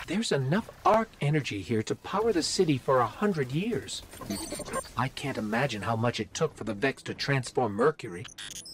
There's enough arc energy here to power the city for 100 years. I can't imagine how much it took for the Vex to transform Mercury.